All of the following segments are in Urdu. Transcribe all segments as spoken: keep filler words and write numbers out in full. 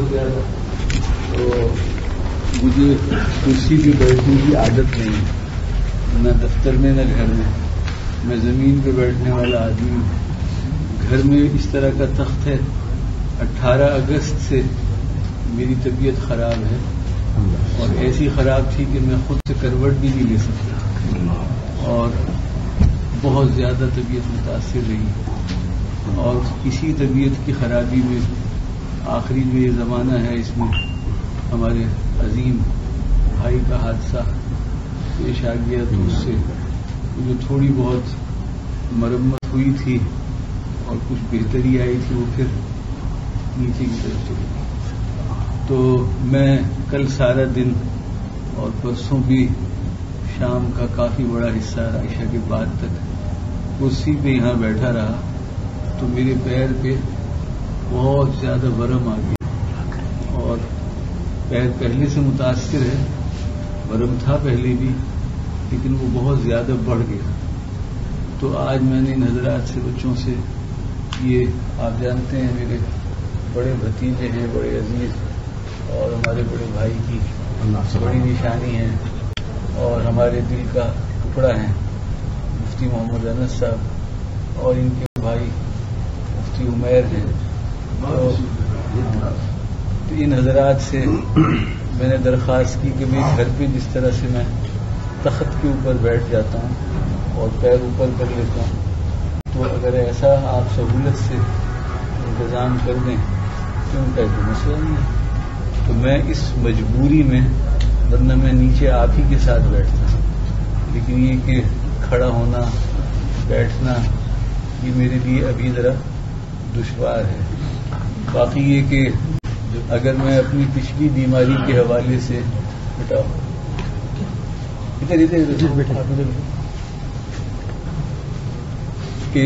زیادہ تو مجھے کرسی پہ بیٹھنے کی عادت نہیں ہے، نہ دفتر میں نہ گھر میں. میں زمین پہ بیٹھنے والا آدمی ہوں. گھر میں اس طرح کا تخت ہے. اٹھارہ اگست سے میری طبیعت خراب ہے اور ایسی خراب تھی کہ میں خود سے کروٹ بھی نہیں لے سکتا اور بہت زیادہ طبیعت متاثر رہی. اور اسی طبیعت کی خرابی میں آخری جو یہ زمانہ ہے اس میں ہمارے عظیم بھائی کا حادثہ پیش آ گیا تو اس سے جو تھوڑی بہت مرمت ہوئی تھی اور کچھ بہتری آئی تھی وہ پھر نیچے کی طرف چلی گئی. تو میں کل سارا دن اور پرسوں بھی شام کا کافی بڑا حصہ عشاء کے بعد تک کرسی پہ یہاں بیٹھا رہا تو میرے پیر پہ بہت زیادہ ورم آ گیا اور پیر پہلے سے متاثر ہے. ورم تھا پہلے بھی لیکن وہ بہت زیادہ بڑھ گیا. تو آج میں نے ان حضرات سے بچوں سے یہ آپ جانتے ہیں میرے بڑے بھتیجے ہیں، بڑے عزیز اور ہمارے بڑے بھائی کی بڑی نشانی ہے اور ہمارے دل کا ٹکڑا ہے مفتی محمد انس صاحب اور ان کے بھائی مفتی عمیر ہیں. تو ان حضرات سے میں نے درخواست کی کہ میں گھر پہ جس طرح سے میں تخت کے اوپر بیٹھ جاتا ہوں اور پیر اوپر کر لیتا ہوں تو اگر ایسا آپ سہولت سے انتظام کر دیں تو ان کا کوئی مسئلہ نہیں ہے. تو میں اس مجبوری میں ورنہ میں نیچے آپ ہی کے ساتھ بیٹھتا ہوں لیکن یہ کہ کھڑا ہونا بیٹھنا یہ میرے لیے ابھی ذرا دشوار ہے. باقی یہ کہ اگر میں اپنی پچھلی بیماری کے حوالے سے بتاؤ ادھر ادھر ادھر کہ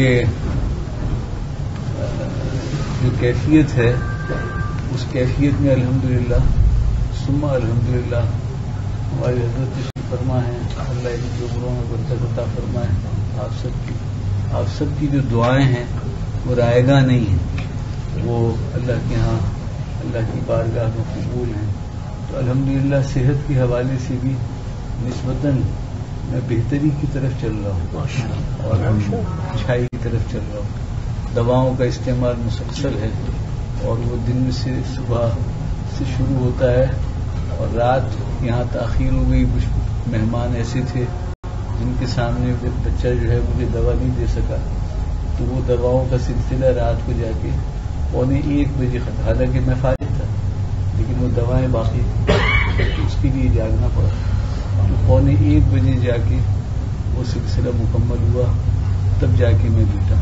جو کیفیت ہے اس کیفیت میں الحمدللہ ثم الحمدللہ ہماری حضرت تشریف فرما ہے. اللہ ان کی عمروں میں برکت عطا فرمائے. آپ سب کی آپ سب کی جو دعائیں ہیں وہ رائے گاہ نہیں ہیں، وہ اللہ کے ہاں اللہ کی بارگاہ میں قبول ہیں. تو الحمدللہ صحت کے حوالے سے بھی نسبتاً میں بہتری کی طرف چل رہا ہوں اور اچھائی کی طرف چل رہا ہوں. دواؤں کا استعمال مسلسل ہے اور وہ دن سے صبح سے شروع ہوتا ہے اور رات یہاں تاخیر ہو گئی. کچھ مہمان ایسے تھے جن کے سامنے بچہ جو ہے مجھے دوا نہیں دے سکا تو وہ دواؤں کا سلسلہ رات کو جا کے پونے ایک بجے ختم. حالانکہ میں فارغ تھا لیکن وہ دوائیں باقی اس کے لیے جاگنا پڑا تو پونے ایک بجے جا کے وہ سلسلہ مکمل ہوا تب جا کے میں لیٹا.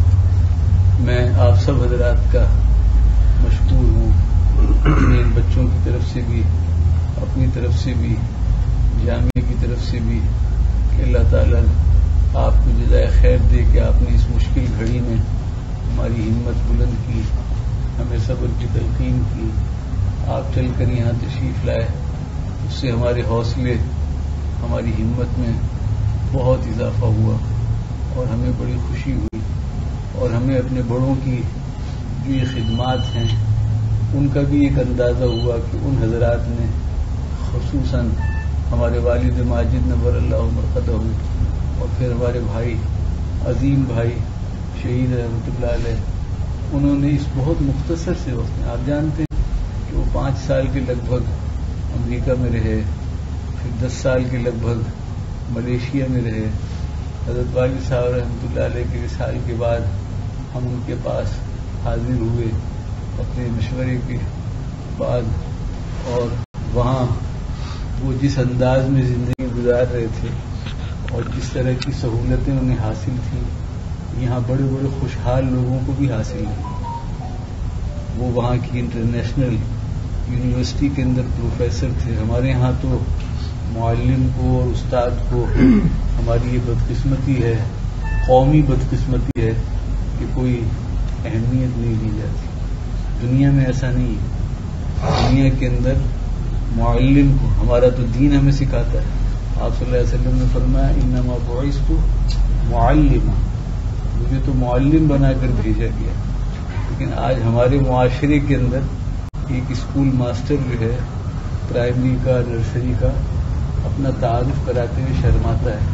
میں آپ سب حضرات کا مشکور ہوں اپنے بچوں کی طرف سے بھی اپنی طرف سے بھی جامعہ کی طرف سے بھی کہ اللہ تعالیٰ آپ کو جزائے خیر دے کہ آپ نے اس مشکل گھڑی میں ہماری ہمت بلند کی، ہمیں صبر کی تلقین کی. آپ چل کر یہاں تشریف لائے اس سے ہمارے حوصلے ہماری ہمت میں بہت اضافہ ہوا اور ہمیں بڑی خوشی ہوئی اور ہمیں اپنے بڑوں کی جو یہ خدمات ہیں ان کا بھی ایک اندازہ ہوا کہ ان حضرات نے خصوصاً ہمارے والد ماجد نور اللہ مرقدہ اور پھر ہمارے بھائی عظیم بھائی شہید رحمۃ اللہ علیہ انہوں نے اس بہت مختصر سے وقت میں آپ جانتے ہیں کہ وہ پانچ سال کے لگ بھگ امریکہ میں رہے، پھر دس سال کے لگ بھگ ملیشیا میں رہے. حضرت والد صاحب رحمۃ اللہ علیہ کے وصال کے بعد ہم ان کے پاس حاضر ہوئے اپنے مشورے کے بعد اور وہاں وہ جس انداز میں زندگی گزار رہے تھے اور جس طرح کی سہولتیں انہیں حاصل تھیں یہاں بڑے بڑے خوشحال لوگوں کو بھی حاصل ہیں. وہ وہاں کی انٹرنیشنل یونیورسٹی کے اندر پروفیسر تھے. ہمارے یہاں تو معلم کو اور استاد کو ہماری یہ بدقسمتی ہے، قومی بدقسمتی ہے کہ کوئی اہمیت نہیں دی جاتی. دنیا میں ایسا نہیں ہے. دنیا کے اندر معلم کو ہمارا تو دین ہمیں سکھاتا ہے. آپ صلی اللہ علیہ وسلم نے فرمایا انما بعثت معلما، مجھے تو معلم بنا کر بھیجا گیا. لیکن آج ہمارے معاشرے کے اندر ایک اسکول ماسٹر جو ہے پرائمری کا نرسری کا اپنا تعارف کراتے ہوئے شرماتا ہے.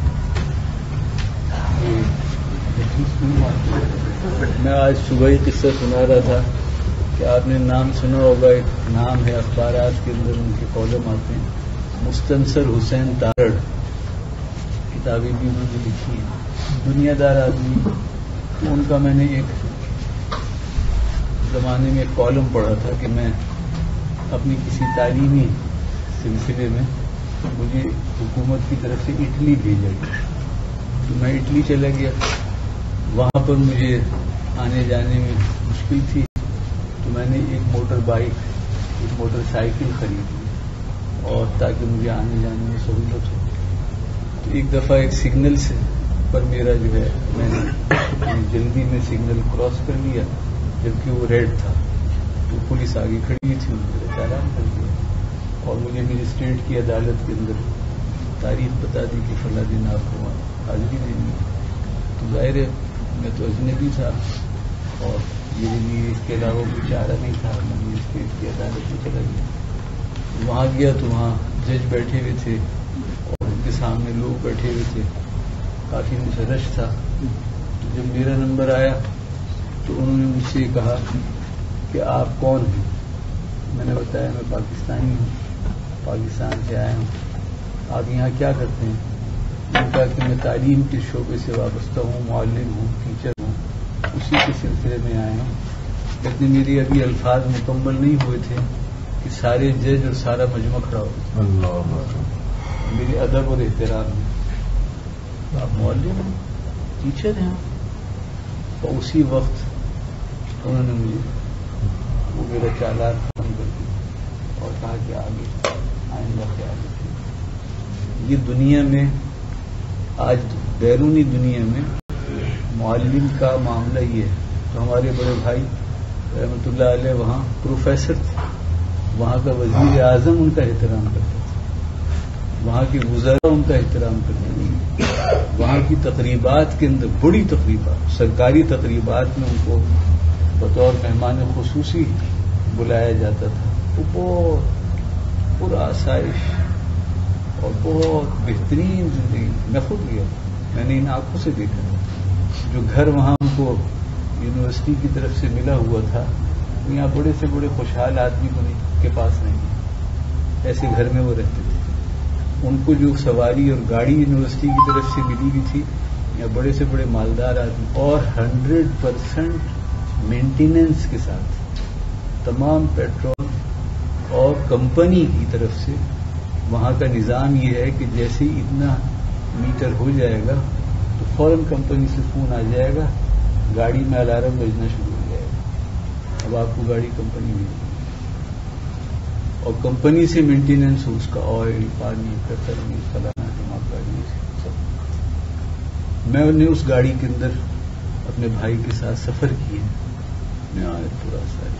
میں آج صبح ہی قصہ سنا رہا تھا کہ آپ نے نام سنا ہوگا، ایک نام ہے اخبارات کے اندر ان کے کالم آتے ہیں، مستنصر حسین تارڑ. کتابیں بھی انہوں نے لکھی ہیں، دنیا دار آدمی. تو ان کا میں نے ایک زمانے میں ایک کالم پڑھا تھا کہ میں اپنی کسی تعلیمی سلسلے میں مجھے حکومت کی طرف سے اٹلی بھیجا گیا. تو میں اٹلی چلا گیا، وہاں پر مجھے آنے جانے میں مشکل تھی. تو میں نے ایک موٹر بائک ایک موٹر سائیکل خریدی اور تاکہ مجھے آنے جانے میں سہولت ہو. تو ایک دفعہ ایک سگنل سے پر میرا جو ہے میں نے جلدی میں سگنل کراس کر لیا جبکہ وہ ریڈ تھا. تو پولیس آگے کھڑی تھی، انہوں نے چالان کر دیا اور مجھے مجسٹریٹ کی عدالت کے اندر تاریخ بتا دی کہ فلاں دن آپ کو حاضری دینی. تو ظاہر ہے میں تو اجنبی تھا اور میرے لیے اس کے علاوہ کوئی چارہ نہیں تھا. میں مجسٹریٹ کی عدالت میں چلا گیا. وہاں گیا تو وہاں جج بیٹھے ہوئے تھے اور ان کے سامنے لوگ بیٹھے ہوئے تھے، کافی مجھے رش تھا. تو جب میرا نمبر آیا تو انہوں نے مجھ سے کہا کہ آپ کون ہیں. میں نے بتایا میں پاکستانی ہوں، پاکستان سے آیا ہوں. آپ یہاں کیا کرتے ہیں؟ میں نے کہا کہ میں تعلیم کے شعبے سے وابستہ ہوں، معلم ہوں، ٹیچر ہوں، اسی کے سلسلے میں آیا ہوں. لیکن میری ابھی الفاظ مکمل نہیں ہوئے تھے کہ سارے جج اور سارا مجمع کھڑا ہو گیا. میری ادب اور احترام ہے. آپ معلم ہیں، ٹیچر ہیں. اور اسی وقت انہوں نے مجھے وہ میرا چالان ختم کر دیا اور کہا کہ آگے آئندہ خیال رکھیے. یہ دنیا میں آج بیرونی دنیا میں معلم کا معاملہ یہ ہے. تو ہمارے بڑے بھائی رحمۃ اللہ علیہ وہاں پروفیسر تھے، وہاں کا وزیر اعظم ان کا احترام کرتا تھا، وہاں کے وزراء ان کا احترام کرتے تھے، وہاں کی تقریبات کے اندر بڑی تقریبات سرکاری تقریبات میں ان کو بطور مہمان خصوصی بلایا جاتا تھا. وہ بہت پرآسائش اور بہت بہترین زندگی. میں خود گیا، میں نے ان آنکھوں سے دیکھا. جو گھر وہاں ان کو یونیورسٹی کی طرف سے ملا ہوا تھا وہ یہاں بڑے سے بڑے خوشحال آدمی کو نہیں کے پاس نہیں. ایسے گھر میں وہ رہتے تھے. ان کو جو سواری اور گاڑی یونیورسٹی کی طرف سے ملی ہوئی تھی یا بڑے سے بڑے مالدار آدمی، اور ہنڈریڈ پرسینٹ مینٹیننس کے ساتھ تمام پیٹرول اور کمپنی کی طرف سے. وہاں کا نظام یہ ہے کہ جیسے ہی اتنا میٹر ہو جائے گا تو فوراً کمپنی سے فون آ جائے گا، گاڑی میں الارم بجنا شروع ہو جائے گا. اب آپ کو گاڑی کمپنی ملے گی اور کمپنی سے مینٹیننس ہو، اس کا آئل، پانی، پیٹرول، فلانا دماغ گاڑی سب. میں نے اس گاڑی کے اندر اپنے بھائی کے ساتھ سفر کیے. میں آئے پورا ساری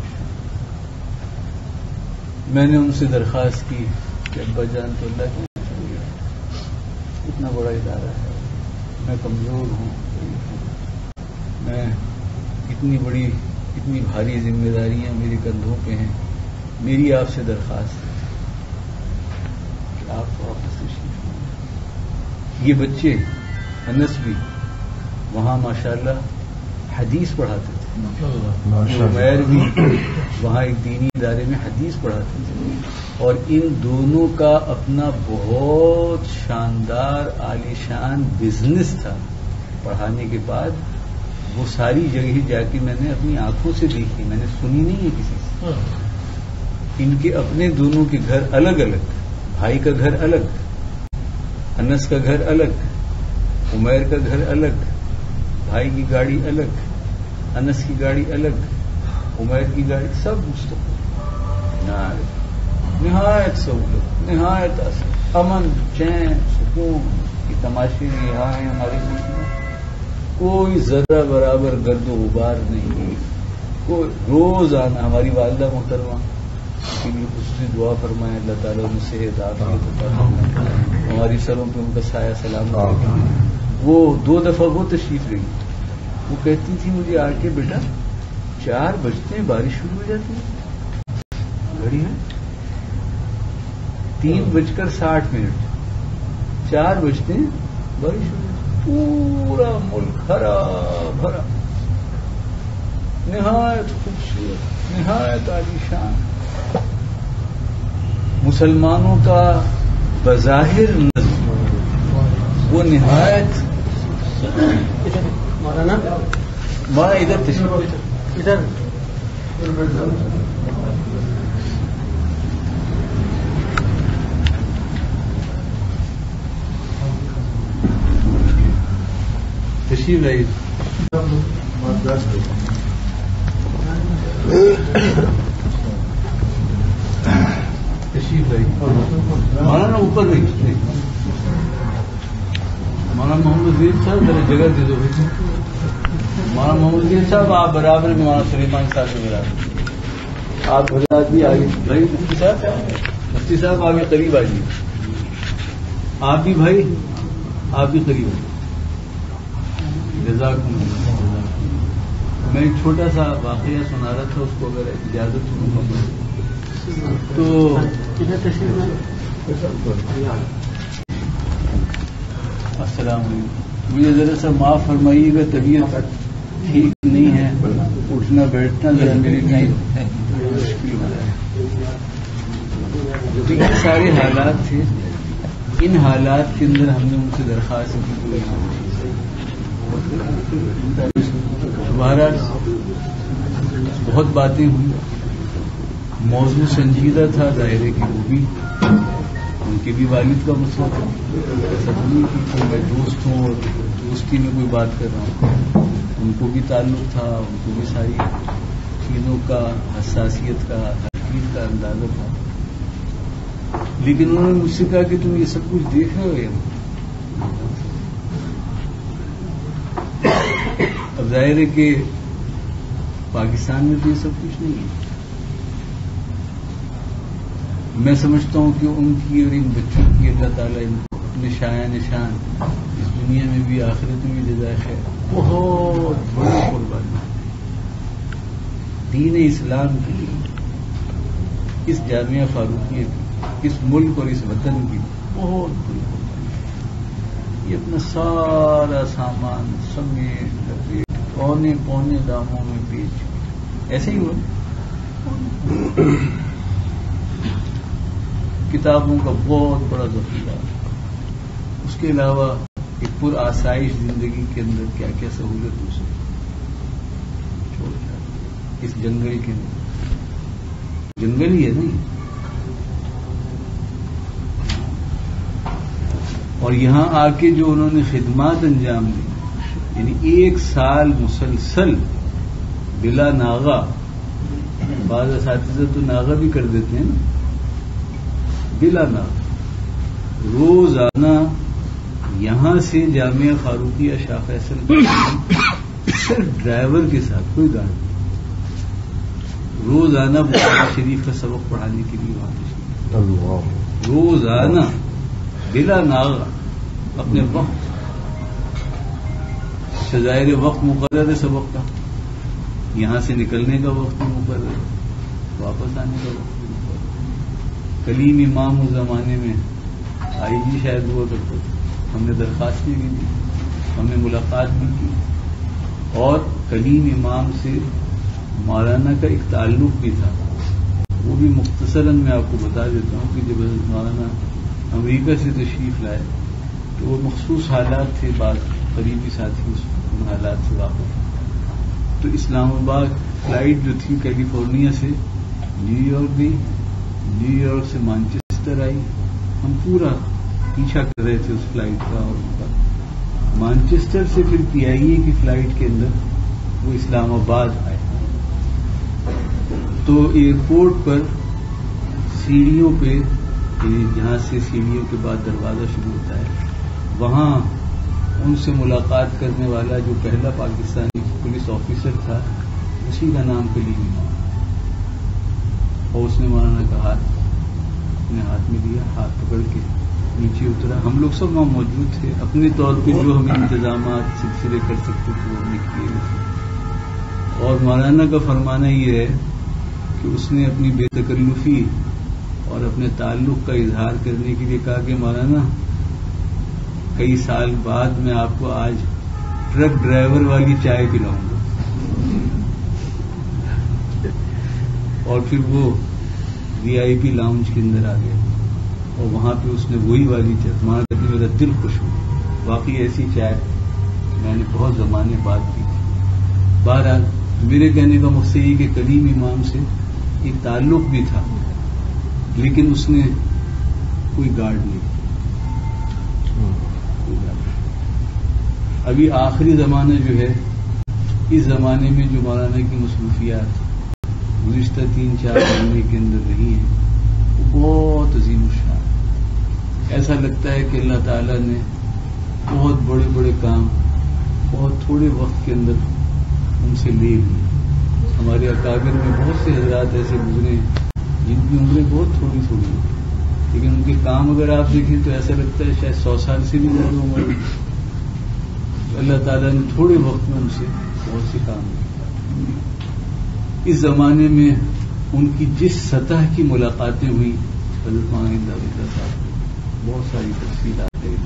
میں نے ان سے درخواست کی کہ ابا جان تو اللہ کے اتنا بڑا ادارہ ہے، میں کمزور ہوں، میں اتنی بڑی اتنی بھاری ذمہ داریاں میرے کندھوں پہ ہیں. میری آپ سے درخواست ہے کہ آپ واپس تشریف لائیں. یہ بچے انس بھی وہاں ماشاءاللہ حدیث پڑھاتے تھے، عمیر بھی وہاں ایک دینی ادارے میں حدیث پڑھاتے تھے. اور ان دونوں کا اپنا بہت شاندار عالیشان بزنس تھا. پڑھانے کے بعد وہ ساری جگہ جا کے میں نے اپنی آنکھوں سے دیکھی، میں نے سنی نہیں ہے کسی سے. ان کے اپنے دونوں کے گھر الگ الگ، بھائی کا گھر الگ، انس کا گھر الگ، عمیر کا گھر الگ، بھائی کی گاڑی الگ، انس کی گاڑی الگ، عمیر کی گاڑی، سب مستقل، نہایت سہولت، نہایت امن، چین، سکون. یہ تماشے یہاں ہیں ہمارے ملک میں، کوئی ذرہ برابر گرد و غبار نہیں. کوئی روز آنا. ہماری والدہ محترمہ کے لیے خصوصی دعا فرمائے، اللہ تعالیٰ ان سے عطا فرمائے، ہماری سروں پہ ان کا سایہ سلام رکھے. وہ دو دفعہ وہ تشریف رہی. وہ کہتی تھی مجھے آ کے بیٹا چار بجتے ہیں بارش شروع ہو جاتی ہے. گھڑی ہے تین بج کر ساٹھ منٹ چار بجتے ہیں بارش پورا ملک ہرا بھرا نہایت خوبصورت نہایت عالیشان مسلمانوں کا بظاہر نظم وہ نہایت مولانا مولانا ادھر تشریف ادھر تشریف رہی تشریف رہی مولانا اوپر رہی مولانا محمد زید صاحب ذرا جگہ دے دو مولانا محمد زید صاحب آپ برابر میں مولانا سلیمان صاحب سے برابر آپ حضرات بھی آگے بھائی مفتی صاحب مفتی صاحب آگے قریب آئیے آپ بھی بھائی آپ بھی قریب آئیے جزاکم اللہ میں ایک چھوٹا سا واقعہ سنا رہا تھا اس کو اگر اجازت سنوں تو السلام علیکم مجھے ذرا سا معاف فرمائیے گا طبیعت ٹھیک نہیں ہے اٹھنا بیٹھنا ذرا میرے لیے مشکل ہو رہا ہے یہ سارے حالات تھے ان حالات کے اندر ہم نے ان سے درخواست کی بہرحال بہت باتیں ہوئی موضوع سنجیدہ تھا ظاہر ہے کہ وہ بھی ان کے بھی والد کا مسئلہ تھا ایسا تو نہیں کہ میں دوست ہوں اور دوستی میں کوئی بات کر رہا ہوں ان کو بھی تعلق تھا ان کو بھی ساری چیزوں کا حساسیت کا حقیقت کا اندازہ تھا لیکن انہوں نے مجھ سے کہا کہ تم یہ سب کچھ دیکھ رہے ہو اب ظاہر ہے کہ پاکستان میں تو یہ سب کچھ نہیں ہے میں سمجھتا ہوں کہ ان کی اور ان بچوں کی اللہ تعالیٰ ان کو اپنے شایع نشان اس دنیا میں بھی آخرت میں بھی جزائے خیر بہت بڑی قربانی دین اسلام کے لیے اس جامعہ فاروقیہ کی اس ملک اور اس وطن کی بہت بڑی قربانی یہ اپنا سارا سامان سمیٹ لپیٹ پونے پونے داموں میں بیچ ایسے ہی ہوا کتابوں کا بہت بڑا ذخیرہ اس کے علاوہ ایک پر آسائش زندگی کے اندر کیا کیا سہولت ہو سکتی چھوڑ جائے اس جنگل کے اندر جنگل ہی ہے نہیں اور یہاں آ کے جو انہوں نے خدمات انجام دی یعنی ایک سال مسلسل بلا ناغا بعض اساتذہ تو ناغا بھی کر دیتے ہیں نا بلا ناغا روزانہ یہاں سے جامعہ فاروقیہ شاہ فیصل صرف ڈرائیور کے ساتھ کوئی گاڑی روزانہ بخاری شریف کا سبق پڑھانے کے لیے وہاں تشریف روزانہ بلا ناغا اپنے وقت شظائر وقت مقرر ہے سبق کا یہاں سے نکلنے کا وقت بھی مقرر ہے واپس آنے کا وقت بھی مقرر کلیم امام اس زمانے میں آئی جی شاید ہوا کرتے تھے ہم نے درخواست بھی دی ہم نے ملاقات بھی کی اور کلیم امام سے مولانا کا ایک تعلق بھی تھا وہ بھی مختصراً میں آپ کو بتا دیتا ہوں کہ جب مولانا امریکہ سے تشریف لائے تو وہ مخصوص حالات تھے بعض قریبی ساتھی ان حالات سے واقف تو اسلام آباد فلائٹ جو تھی کیلیفورنیا سے نیو یارک گئی نیو یارک سے مانچسٹر آئی ہم پورا پیچھا کر رہے تھے اس فلائٹ کا اور ان کا مانچسٹر سے پھر پی آئی اے کی فلائٹ کے اندر وہ اسلام آباد آئے تو ایئرپورٹ پر سیڑھیوں پہ جہاں سے سیڑھیوں کے بعد دروازہ شروع ہوتا ہے وہاں ان سے ملاقات کرنے والا جو پہلا پاکستانی پولیس آفیسر تھا اسی کا نام کلیم امام اور اس نے مولانا کا ہاتھ اپنے ہاتھ میں لیا ہاتھ پکڑ کے نیچے اترا ہم لوگ سب وہاں موجود تھے اپنے طور پہ جو ہمیں انتظامات سلسلے کر سکتے تھے وہ ہم نے کیے اور مولانا کا فرمانا یہ ہے کہ اس نے اپنی بے تکلفی اور اپنے تعلق کا اظہار کرنے کے لیے کہا کہ مولانا کئی سال بعد میں آپ کو آج ٹرک ڈرائیور والی چائے پلاؤں گا. اور پھر وہ وی آئی پی لاؤنج کے اندر آ گیا اور وہاں پہ اس نے وہی والی چائے وہاں کرنے میرا دل خوش ہو. واقعی ایسی چائے میں نے بہت زمانے بعد پی تھی. بہرحال میرے کہنے کا مقصد یہ کہ کلیم امام سے ایک تعلق بھی تھا لیکن اس نے کوئی گارڈ نہیں. ابھی آخری زمانہ جو ہے اس زمانے میں جو مولانا کی مصروفیات گزشتہ تین چار مہینے کے اندر رہی ہیں وہ بہت عظیم الشان. ایسا لگتا ہے کہ اللہ تعالیٰ نے بہت بڑے بڑے کام بہت تھوڑے وقت کے اندر ان سے لے لیے. ہمارے اکابر میں بہت سے حضرات ایسے گزرے جن کی عمریں بہت تھوڑی تھوڑی ہیں لیکن ان کے کام اگر آپ دیکھیں تو ایسا لگتا ہے شاید سو سال سے بھی زیادہ عمر. اللہ تعالیٰ نے تھوڑے وقت میں ان سے بہت سے کام کیے. اس زمانے میں ان کی جس سطح کی ملاقاتیں ہوئی حضرت مولانا امداد صاحب کو بہت ساری تفصیلات ہیں.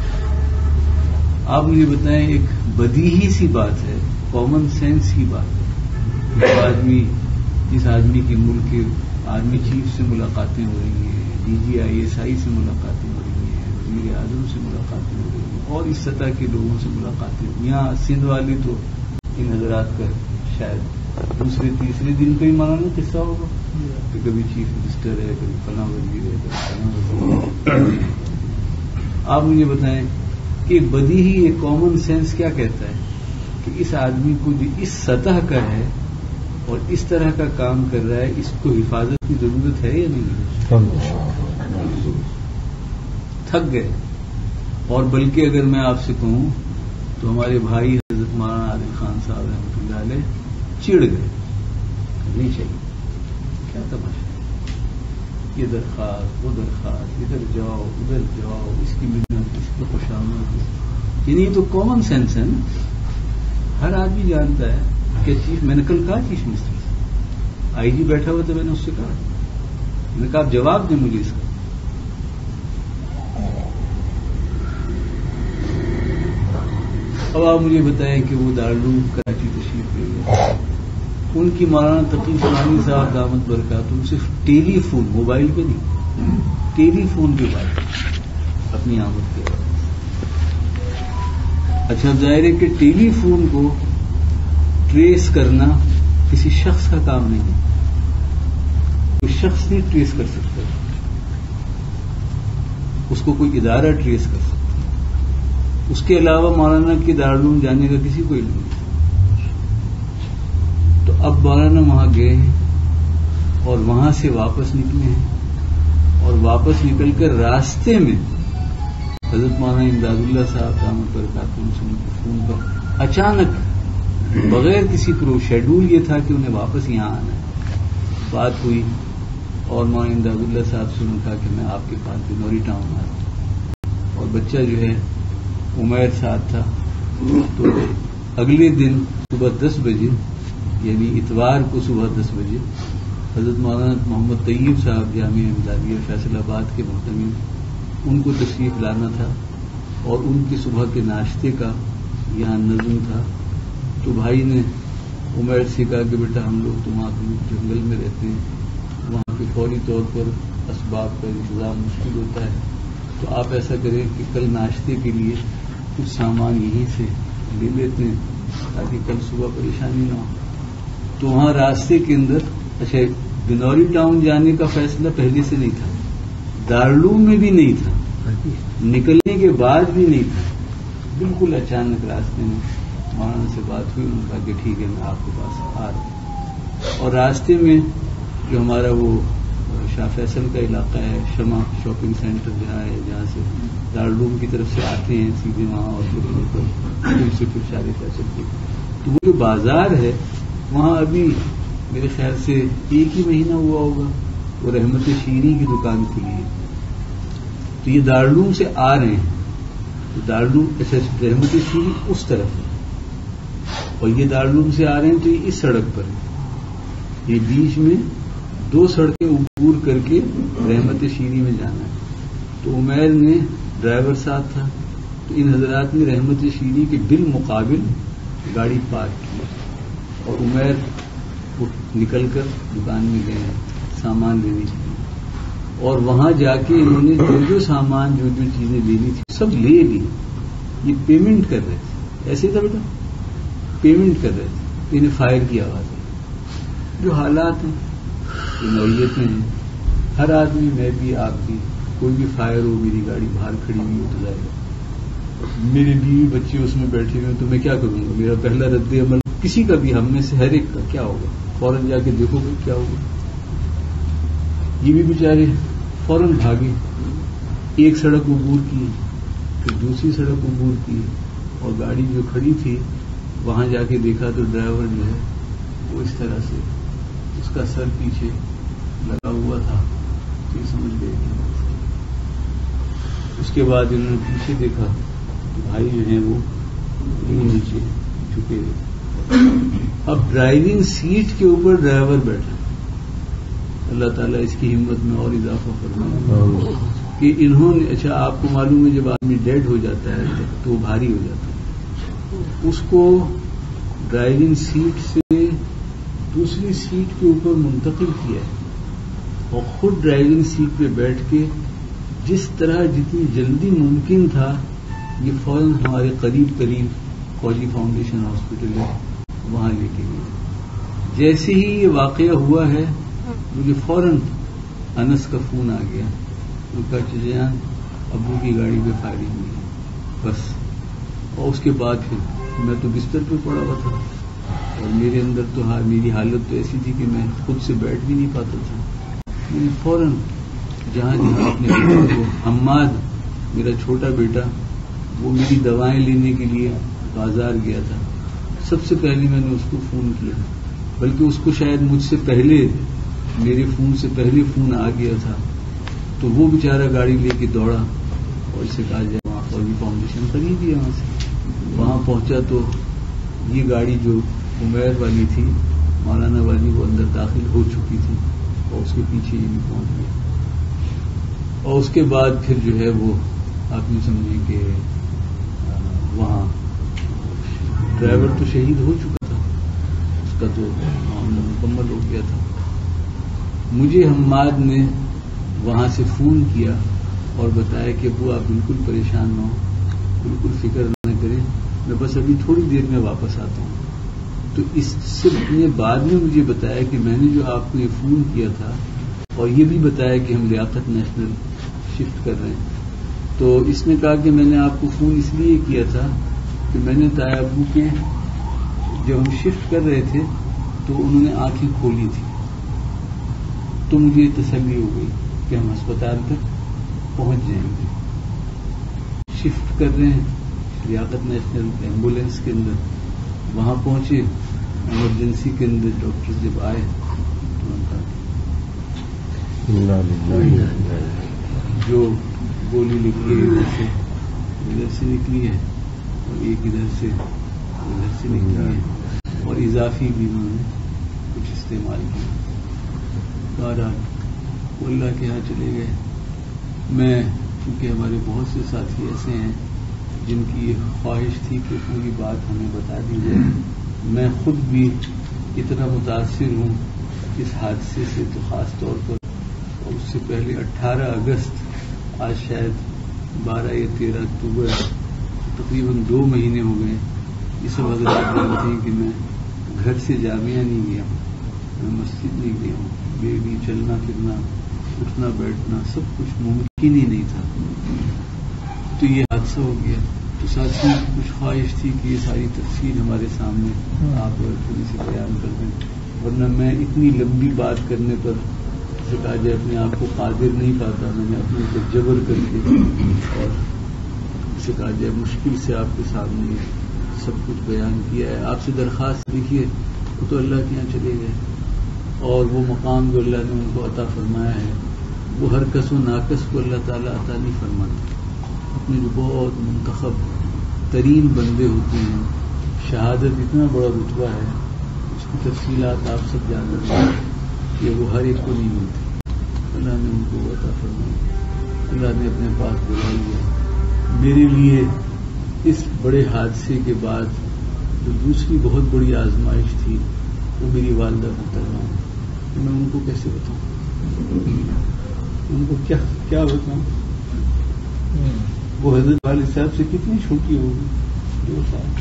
آپ مجھے بتائیں ایک بدیہی سی بات ہے کامن سینس کی بات ہے جو آدمی جس آدمی کی ملک کے آرمی چیف سے ملاقاتیں ہو رہی ہیں D G I S I سے ملاقاتیں ہو رہی ہیں وزیر اعظم سے ملاقاتیں ہو رہی ہیں اور اس سطح کے لوگوں سے ملاقاتیں ہوئی. یہاں سندھ والے تو ان حضرات کا شاید دوسرے تیسرے دن کا ہی مانا قصہ ہوگا کہ کبھی چیف منسٹر ہے کبھی فلاں وزیر ہے کبھی فلاں وزیر ہے. آپ مجھے بتائیں کہ بدیہی ایک کامن سینس کیا کہتا ہے کہ اس آدمی کو جو اس سطح کا ہے اور اس طرح کا کام کر رہا ہے اس کو حفاظت کی ضرورت ہے یا نہیں؟ تھک گئے. اور بلکہ اگر میں آپ سے کہوں تو ہمارے بھائی حضرت مولانا عادل خان صاحب رحمۃ اللہ علیہ چڑ گئے. نہیں چاہیے کیا تماشا یہ درخواست وہ درخواست ادھر جاؤ ادھر جاؤ اس کی منت اس کی خوشامد. یعنی یہ تو کامن سینس ہے نا. ہر آدمی جانتا ہے کہ چیف میں نے کل کہا چیف منسٹر سے آئی جی بیٹھا ہوا تو میں نے اس سے کہا میں نے کہا آپ جواب دیں مجھے اس کا. اب آپ مجھے بتائیں کہ وہ دارالعلوم کراچی تشریف لے گئے. ان کی مولانا تقی فلانی صاحب دامت برکات ان صرف ٹیلی فون موبائل پہ نہیں ٹیلی فون پہ بات اپنی آمد کے. اچھا ظاہر ہے کہ ٹیلی فون کو ٹریس کرنا کسی شخص کا کام نہیں ہے. کوئی شخص نہیں ٹریس کر سکتا اس کو کوئی ادارہ ٹریس کر سکتا. اس کے علاوہ مولانا کے دارالعلوم جانے کا کسی کو علم نہیں. تو اب مولانا وہاں گئے ہیں اور وہاں سے واپس نکلے ہیں اور واپس نکل کر راستے میں حضرت مولانا امداد اللہ صاحب دامت برکاتہ سے ان کے فون پر اچانک بغیر کسی پرو شیڈول یہ تھا کہ انہیں واپس یہاں آنا ہے. بات ہوئی اور مولانا امداد اللہ صاحب سے انہوں نے کہا کہ میں آپ کے پاس بنوری ٹاؤن آ رہا ہوں. اور بچہ جو ہے عمیر ساتھ تھا. تو اگلے دن صبح دس بجے یعنی اتوار کو صبح دس بجے حضرت مولانا محمد طیب صاحب جامعہ امدادیہ فیصل آباد کے محتمل ان کو تشریف لانا تھا اور ان کے صبح کے ناشتے کا یہاں نظم تھا. تو بھائی نے عمیر سے کہا کہ بیٹا ہم لوگ تو وہاں جنگل میں رہتے ہیں وہاں پہ فوری طور پر اسباب کا انتظام مشکل ہوتا ہے تو آپ ایسا کریں کہ کل ناشتے کے لیے کچھ سامان یہیں سے لے لیتے ہیں تاکہ کل صبح پریشانی نہ ہو. تو وہاں راستے کے اندر اچھا بنوری ٹاؤن جانے کا فیصلہ پہلے سے نہیں تھا دارالعلوم میں بھی نہیں تھا نکلنے کے بعد بھی نہیں تھا. بالکل اچانک راستے میں مولانا سے بات ہوئی. انہوں نے کہا کہ ٹھیک ہے میں آپ کے پاس آ رہا ہوں. اور راستے میں جو ہمارا وہ شاہ فیصل کا علاقہ ہے شمع شاپنگ سینٹر جہاں ہے جہاں سے دارالعلوم کی طرف سے آتے ہیں سیدھے وہاں اور پھر سے پھر شاہ فیصل کی تو وہ جو بازار ہے وہاں ابھی میرے خیال سے ایک ہی مہینہ ہوا ہوگا وہ رحمت شیریں کی دکان کھلی ہے. تو یہ دارالعلوم سے آ رہے ہیں تو دارالعلوم رحمت شیریں اس طرف ہے اور یہ دارالعلوم سے آ رہے ہیں تو یہ اس سڑک پر ہے. یہ بیچ میں دو سڑکیں عبور کر کے رحمت شیری میں جانا ہے. تو عمیر نے ڈرائیور ساتھ تھا، تو ان حضرات نے رحمت شیری کے بالمقابل گاڑی پارک کی اور عمیر نکل کر دکان میں گئے سامان لینے کے لیے، اور وہاں جا کے انہوں نے جو جو سامان جو جو چیزیں لینی تھی سب لے لی. یہ پیمنٹ کر رہے تھے، ایسے تھا بیٹا، پیمنٹ کر رہے تھے. انہیں فائر کی آواز آئی. جو حالات ہیں جو نوعیتیں ہیں، ہر آدمی، میں بھی، آپ بھی، کوئی بھی فائر ہو، میری گاڑی باہر کھڑی ہوئی ہو تو جائے گا، میرے بیوی بچے اس میں بیٹھے ہوئے تو میں کیا کروں گا؟ میرا پہلا رد عمل کسی کا بھی، ہم میں سے ہر ایک کا کیا ہوگا؟ فوراً جا کے دیکھو گے کیا ہوگا. یہ بھی بیچارے فوراً بھاگے، ایک سڑک عبور کی، پھر دوسری سڑک عبور کی، اور گاڑی جو کھڑی تھی وہاں جا کے دیکھا تو ڈرائیور جو ہے وہ اس طرح سے اس کا سر پیچھے لگا ہوا تھا، تو یہ سمجھ گئے. اس کے بعد انہوں نے پیچھے دیکھا تو بھائی جو ہیں وہ نیچے جھکے ہوئے. اب ڈرائیونگ سیٹ کے اوپر ڈرائیور بیٹھا. اللہ تعالیٰ اس کی ہمت میں اور اضافہ فرمائے کہ انہوں نے، اچھا آپ کو معلوم ہے جب آدمی ڈیڈ ہو جاتا ہے تو وہ بھاری ہو جاتا ہے، اس کو ڈرائیونگ سیٹ سے دوسری سیٹ کے اوپر منتقل کیا ہے، اور خود ڈرائیونگ سیٹ پہ بیٹھ کے جس طرح جتنی جلدی ممکن تھا یہ فوراً ہمارے قریب ترین فوجی فاؤنڈیشن ہاسپٹل ہے وہاں لے کے گئے. جیسے ہی یہ واقعہ ہوا ہے مجھے فوراً انس کا فون آ گیا، وہ کہا چچان ابو کی گاڑی پہ فائرنگ ہوئی ہے بس. اور اس کے بعد پھر میں تو بستر پہ پڑا ہوا تھا اور میرے اندر تو میری حالت تو ایسی تھی کہ میں خود سے بیٹھ بھی نہیں پاتا تھا. میں نے فوراً جہاں جہاں اپنے بیٹے کو، حماد میرا چھوٹا بیٹا، وہ میری دوائیں لینے کے لیے بازار گیا تھا، سب سے پہلے میں نے اس کو فون کیا، بلکہ اس کو شاید مجھ سے پہلے، میرے فون سے پہلے فون آ گیا تھا. تو وہ بیچارہ گاڑی لے کے دوڑا اور اسے کہا جائے وہاں فوجی فاؤنڈیشن قریب ہی ہے وہاں سے. وہاں پہنچا تو یہ گاڑی جو عمیر والی تھی، مولانا والی، وہ اندر داخل ہو چکی تھی اور اس کے پیچھے یہ بھی پہنچ گیا. اور اس کے بعد پھر جو ہے وہ آپ نے سمجھے کہ وہاں ڈرائیور تو شہید ہو چکا تھا، اس کا تو معاملہ مکمل ہو گیا تھا. مجھے حماد نے وہاں سے فون کیا اور بتایا کہ ابو آپ بالکل پریشان نہ ہو، بالکل فکر نہ کریں، میں بس ابھی تھوڑی دیر میں واپس آتا ہوں. تو اس سے نے بعد میں مجھے بتایا کہ میں نے جو آپ کو یہ فون کیا تھا اور یہ بھی بتایا کہ ہم لیاقت نیشنل شفٹ کر رہے ہیں، تو اس نے کہا کہ میں نے آپ کو فون اس لیے کیا تھا کہ میں نے تایا ابو کے جب ہم شفٹ کر رہے تھے تو انہوں نے آنکھیں کھولی تھی، تو مجھے تسلی ہو گئی کہ ہم ہسپتال تک پہنچ جائیں گے. شفٹ کر رہے ہیں لیاقت نیشنل ایمبولینس کے اندر، وہاں پہنچے، ایمرجنسی کے اندر ڈاکٹر جب آئے تو ان کا جو گولی نکلی ادھر سے ادھر سے نکلی ہے اور ایک ادھر سے ادھر سے نکلی ہے، اور اضافی بھی انہوں نے کچھ استعمال کیا. بہرحال وہ اللہ کے یہاں چلے گئے. میں کیونکہ ہمارے بہت سے ساتھی ایسے ہیں جن کی یہ خواہش تھی کہ پوری بات ہمیں بتا دی جائے. میں خود بھی اتنا متاثر ہوں اس حادثے سے، تو خاص طور پر اور اس سے پہلے اٹھارہ اگست، آج شاید بارہ یا تیرہ اکتوبر، تقریباً دو مہینے ہو گئے. یہ سب حضرات جانتے ہیں کہ میں گھر سے جامعہ نہیں گیا ہوں، میں مسجد نہیں گیا ہوں. بیٹی چلنا پھرنا، اٹھنا بیٹھنا سب کچھ ممکن ہی نہیں تھا. تو یہ حادثہ ہو گیا. تو ساتھ ہی کچھ خواہش تھی کہ یہ ساری تفصیل ہمارے سامنے آپ تھوڑی سی بیان کر دیں، ورنہ میں اتنی لمبی بات کرنے پر سے کہا جائے اپنے آپ کو قادر نہیں پاتا. میں نے اپنے کو جبر کر کے اور اسے کہا جائے مشکل سے آپ کے سامنے سب کچھ بیان کیا ہے. آپ سے درخواست لکھیے، وہ تو اللہ کے یہاں چلے گئے اور وہ مقام جو اللہ نے ان کو عطا فرمایا ہے وہ ہر کس و ناقص کو اللہ تعالیٰ عطا نہیں فرماتا. اپنے جو بہت منتخب ترین بندے ہوتے ہیں، شہادت اتنا بڑا رتبہ ہے، اس کی تفصیلات آپ سب جان رہے ہیں. یہ وہ ہر ایک کو نہیں ملتی. اللہ نے ان کو عطا فرمائی. اللہ نے اپنے پاس بلا لیا. میرے لیے اس بڑے حادثے کے بعد جو دوسری بہت بڑی آزمائش تھی وہ میری والدہ محترمہ. میں ان کو کیسے بتاؤں؟ ان کو کیا کیا بتاؤں؟ وہ حضرت والد صاحب سے کتنی چھوٹی ہوگی؟ دو سال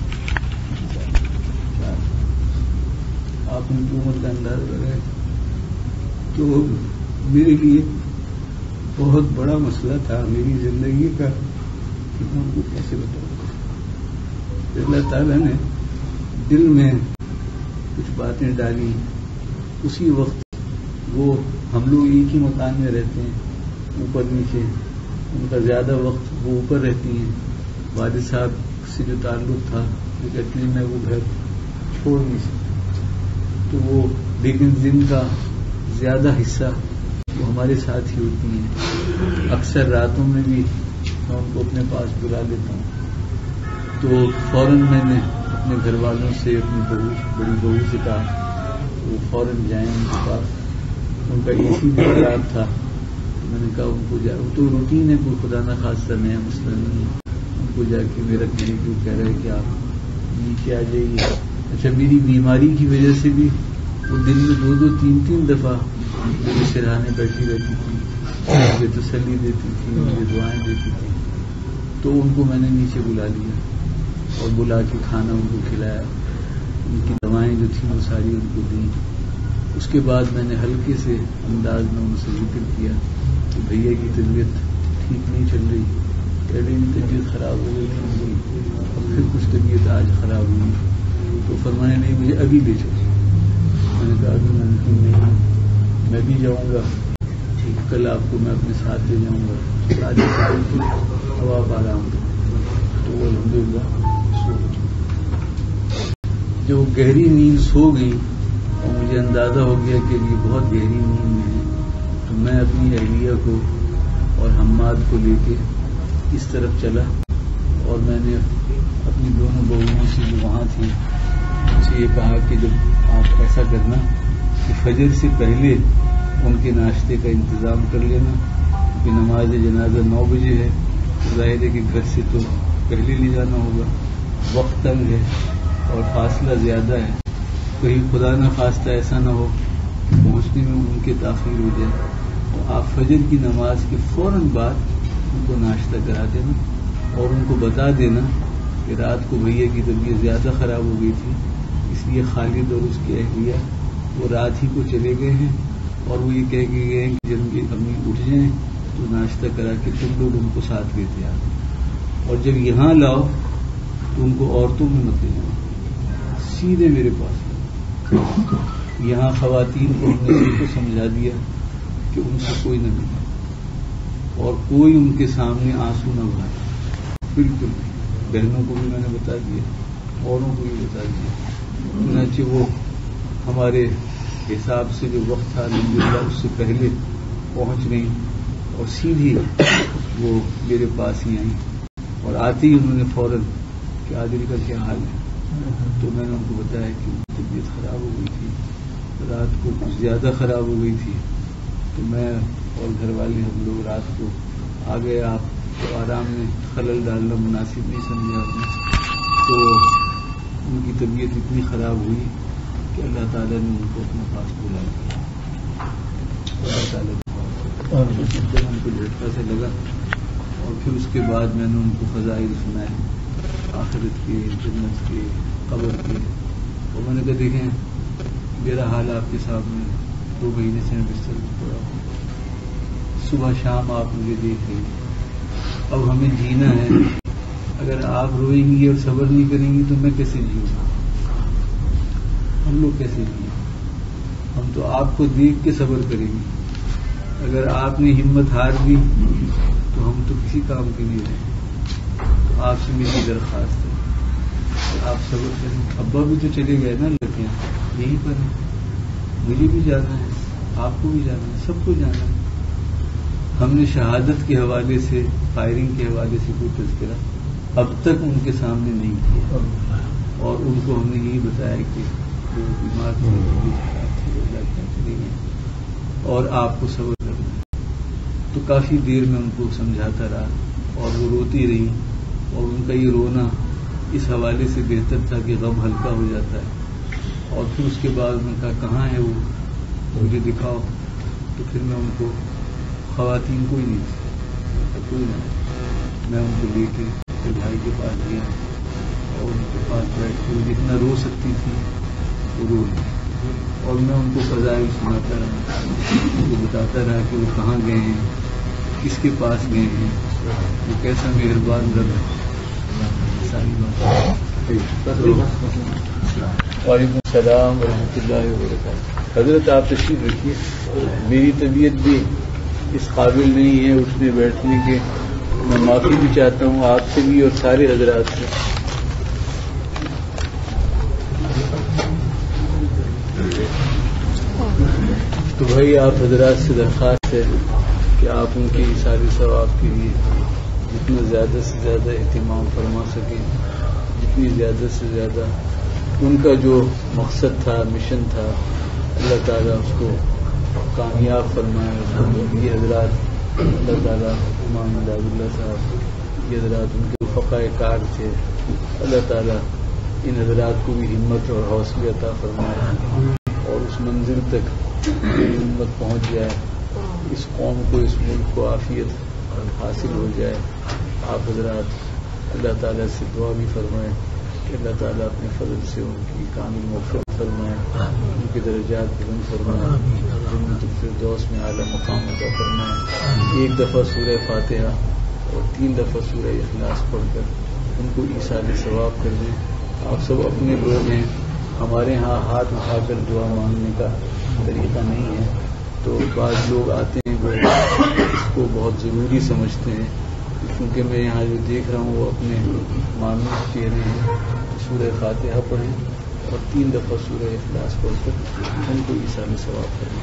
آپ ان کی عمر کا اندازہ لگائیں. تو میرے لیے بہت بڑا مسئلہ تھا میری زندگی کا کہ میں ان کو کیسے بتاؤں. اللہ تعالیٰ نے دل میں کچھ باتیں ڈالی. اسی وقت وہ ہم لوگ ایک ہی مکان میں رہتے ہیں اوپر نیچے. ان کا زیادہ وقت وہ اوپر رہتی ہیں. والد صاحب سے جو تعلق تھا وہ کہتے ہیں میں وہ گھر چھوڑ نہیں سکتا. تو وہ لیکن دن کا زیادہ حصہ وہ ہمارے ساتھ ہی ہوتی ہیں. اکثر راتوں میں بھی میں ان کو اپنے پاس بلا لیتا ہوں. تو فوراً میں نے اپنے گھر والوں سے اپنی بہو بڑی بہو سے کہا وہ فوراً جائیں ان کے پاس. ان کا اے سی بھی خراب تھا. میں نے کہا ان کو جا تو روٹین ہے کوئی خدا نہ خاصہ نیا مسئلہ نہیں ہے. ان کو جا کے میرا کہنے کیوں کہہ رہے کہ آپ نیچے آ جائیے. اچھا میری بیماری کی وجہ سے بھی وہ دن میں دو دو تین تین دفعہ میرے سرہانے بیٹھی رہتی تھی. مجھے تسلی دیتی تھی مجھے دعائیں دیتی تھی. تو ان کو میں نے نیچے بلا لیا اور بلا کے کھانا ان کو کھلایا. ان کی دوائیں جو تھیں وہ ساری ان کو دیں. اس کے بعد میں نے ہلکے سے انداز میں ان سے ذکر کیا کہ بھیا کی طبیعت ٹھیک نہیں چل رہی. پہلے ان کی طبیعت خراب ہو گئی اور پھر کچھ طبیعت آج خراب ہوئی. تو فرمایا نہیں مجھے ابھی لے چلو. میں نے کہا ابھی ممکن نہیں میں بھی جاؤں گا. کل آپ کو میں اپنے ساتھ لے جاؤں گا. آج سال کی ہوا پا رہا ہوں. تو وہ الحمد للہ سو جو گہری نیند سو گئی اور مجھے اندازہ ہو گیا کہ یہ بہت گہری نیند میں ہے. تو میں اپنی اہلیہ کو اور حماد کو لے کے اس طرف چلا اور میں نے اپنی دونوں بہوؤں سے جو وہاں تھیں ان سے یہ کہا کہ جب آپ ایسا کرنا کہ فجر سے پہلے ان کے ناشتے کا انتظام کر لینا کہ نماز جنازہ نو بجے ہے. ظاہر ہے کہ گھر سے تو پہلے لے جانا ہوگا. وقت تنگ ہے اور فاصلہ زیادہ ہے. کہیں خدا نہ خواستہ ایسا نہ ہو کہ پہنچنے میں ان کے تاخیر ہو جائے. تو آپ فجر کی نماز کے فوراً بعد ان کو ناشتہ کرا دینا اور ان کو بتا دینا کہ رات کو بھیا کی طبیعت زیادہ خراب ہو گئی تھی اس لیے خالد اور اس کی اہلیہ وہ رات ہی کو چلے گئے ہیں اور وہ یہ کہہ کے گئے ہیں کہ جب یہ امی اٹھ جائیں تو ناشتہ کرا کے تم لوگ ان کو ساتھ لیتے آ. اور جب یہاں لاؤ تو ان کو عورتوں میں مت لے جاؤ سیدھے میرے پاس. یہاں خواتین کو ہم نے ان کو سمجھا دیا کہ ان سے کوئی نہ ملے اور کوئی ان کے سامنے آنسو نہ بہائے. بالکل بہنوں کو بھی میں نے بتا دیا اوروں کو بھی بتا دیا. چنانچہ وہ ہمارے حساب سے جو وقت تھا الحمدللہ اس سے پہلے پہنچ گئی اور سیدھی وہ میرے پاس ہی آئیں اور آتے ہی انہوں نے فوراً کہ عادل کا کیا حال ہے. تو میں نے ان کو بتایا کہ طبیعت خراب ہو گئی تھی رات کو کچھ زیادہ خراب ہو گئی تھی. تو میں اور گھر والے ہم لوگ رات کو آ گئے. آپ کو آرام میں خلل ڈالنا مناسب نہیں سمجھا آپ نے. تو ان کی طبیعت اتنی خراب ہوئی کہ اللہ تعالیٰ نے ان کو اپنے پاس بلا دیا. اللہ تعالیٰ نے ان کو جھٹکا سے لگا اور پھر اس کے بعد میں نے ان کو فضائل سنائے آخرت کے جنت کے قبر کے. اور میں نے کہا دیکھیں میرا حال آپ کے سامنے دو مہینے سے میں بستر میں پڑا ہوں. صبح شام آپ مجھے دیکھ رہی ہیں. اب ہمیں جینا ہے. اگر آپ روئیں گی اور صبر نہیں کریں گی تو میں کیسے جیوں گا. ہم لوگ کیسے جیئیں. ہم تو آپ کو دیکھ کے صبر کریں گے. اگر آپ نے ہمت ہار دی تو ہم تو کسی کام کے لیے رہیں. تو آپ سے میری درخواست ہے آپ صبر کریں. ابا بھی تو چلے گئے نا لڑکیاں یہیں پر ہیں. مجھے بھی جانا ہے آپ کو بھی جانا ہے سب کو جانا ہے. ہم نے شہادت کے حوالے سے فائرنگ کے حوالے سے کوئی تذکرہ اب تک ان کے سامنے نہیں کیا اور ان کو ہم نے یہی بتایا کہ وہ بیمار تھے چلے گئے اور آپ کو صبر کرنا ہے۔ تو کافی دیر میں ان کو سمجھاتا رہا اور وہ روتی رہی، اور ان کا یہ رونا اس حوالے سے بہتر تھا کہ غم ہلکا ہو جاتا ہے۔ اور پھر اس کے بعد میں کہا کہاں ہے وہ، مجھے دکھاؤ۔ تو پھر میں ان کو، خواتین کوئی نہیں تھی، کوئی نہ، میں ان کو لے کے پھر بھائی کے پاس گیا اور ان کے پاس بیٹھ کے جتنا رو سکتی تھی وہ رو لی، اور میں ان کو فضائل سناتا رہا، ان کو بتاتا رہا کہ وہ کہاں گئے ہیں، کس کے پاس گئے ہیں، وہ کیسا مہربان رب ہے، ساری بات۔ وعلیکم السلام ورحمۃ اللہ وبرکاتہ۔ حضرت آپ تشریف رکھیے، میری طبیعت بھی اس قابل نہیں ہے اٹھنے بیٹھنے کے، میں معافی بھی چاہتا ہوں آپ سے بھی اور سارے حضرات سے۔ تو بھائی آپ حضرات سے درخواست ہے کہ آپ ان کے سارے ثواب کے لیے جتنا زیادہ سے زیادہ اہتمام فرما سکیں، جتنی زیادہ سے زیادہ ان کا جو مقصد تھا، مشن تھا، اللہ تعالیٰ اس کو کامیاب فرمائے۔ یہ حضرات اللہ تعالیٰ، امام داد اللہ صاحب، یہ حضرات ان کے فقائے کار تھے، اللہ تعالیٰ ان حضرات کو بھی ہمت اور حوصلے عطا فرمائے اور اس منزل تک میری امت پہنچ جائے، اس قوم کو، اس ملک کو عافیت حاصل ہو جائے۔ آپ حضرات اللہ تعالیٰ سے دعا بھی فرمائیں کہ اللہ تعالیٰ اپنے فضل سے ان کی کامل مغفرت فرمائے، ان کے درجات بلند فرمائے، جنت الفردوس میں اعلیٰ مقام عطا فرمائے۔ ایک دفعہ سورہ فاتحہ اور تین دفعہ سورہ اخلاص پڑھ کر ان کو ایصال ثواب کر دیں۔ آپ سب اپنے لوگ ہیں، ہمارے ہاں ہاتھ اٹھا کر دعا مانگنے کا طریقہ نہیں ہے، تو بعض لوگ آتے ہیں وہ اس کو بہت ضروری سمجھتے ہیں، کیونکہ میں یہاں جو دیکھ رہا ہوں وہ اپنے مانوس چہرے ہیں۔ سورہ فاتحہ پڑھیں اور تین دفعہ سورہ اخلاص پڑھ کر ان کو ایصال ثواب کریں۔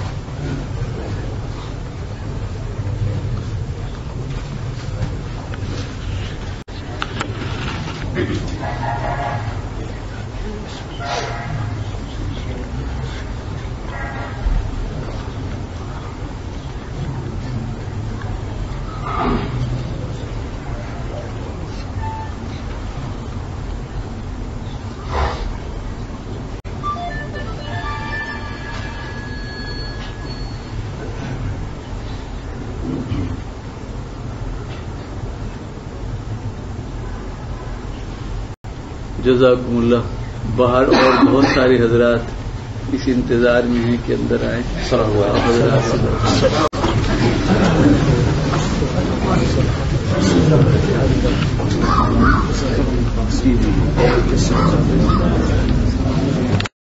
جزاکم اللہ۔ باہر اور بہت سارے حضرات اس انتظار میں ہیں کہ اندر آئیں۔ حضرات